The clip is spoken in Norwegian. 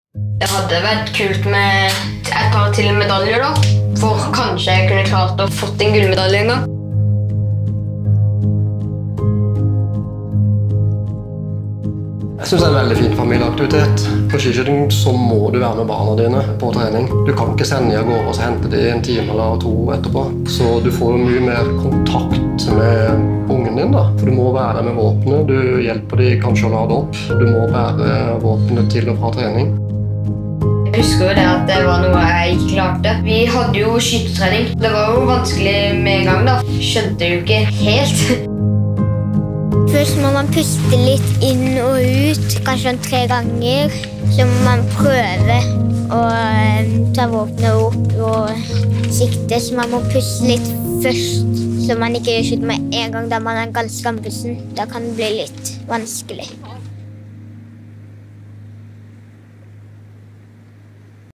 Det hadde vært kult med et par til medaljer da, for kanskje jeg kunne klart å fått en gullmedalje en gang. Jeg synes det er en veldig fin familieaktivitet. På skiskyting så må du være med barna dine på trening. Du kan ikke sende de av gårde og så hente de en time eller to etterpå. Så du får mye mer kontakt med ungen din da. For du må være der med våpenet, du hjelper de kanskje å lade opp. Du må bære våpenet til og fra trening. Jeg husker jo det at det var noe jeg ikke klarte. Vi hadde jo skytetrening. Det var jo vanskelig med en gang da. Skjønte jo ikke helt. Først må man puste litt inn og ut, kanskje 3 ganger. Så må man prøve å ta våpenet opp og sikte, så man må puste litt først. Så man ikke skyter med en gang da man er ganske andpusten. Da kan det bli litt vanskelig.